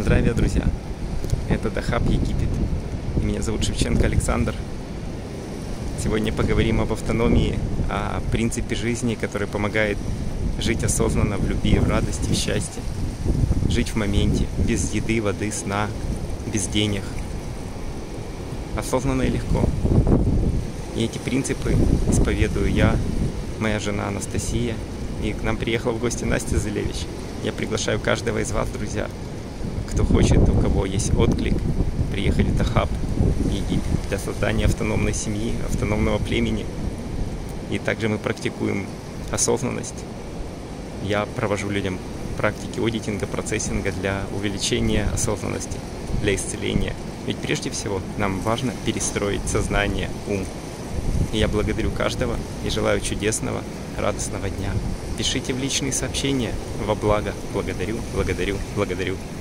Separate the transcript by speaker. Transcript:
Speaker 1: Здравия, друзья! Это Дахаб, Египет. И меня зовут Шевченко Александр. Сегодня поговорим об автономии, о принципе жизни, который помогает жить осознанно, в любви, в радости, в счастье. Жить в моменте, без еды, воды, сна, без денег. Осознанно и легко. И эти принципы исповедую я, моя жена Анастасия. И к нам приехала в гости Настя Зелевич. Я приглашаю каждого из вас, друзья, кто хочет, у кого есть отклик, приехали в Дахаб, Египет, для создания автономной семьи, автономного племени. И также мы практикуем осознанность. Я провожу людям практики аудитинга, процессинга для увеличения осознанности, для исцеления. Ведь прежде всего нам важно перестроить сознание, ум. И я благодарю каждого и желаю чудесного, радостного дня. Пишите в личные сообщения во благо. Благодарю, благодарю, благодарю.